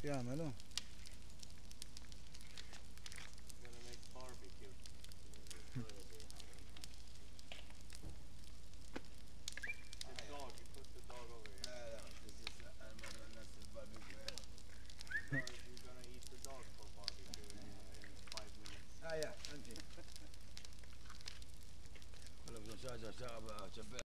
Jagħmelu. Gonna make barbecue. The dog, you put the dog over here. You're gonna eat the dog for barbecue in 5 minutes. Ja, anti. Kolla bżon xaġa xaqa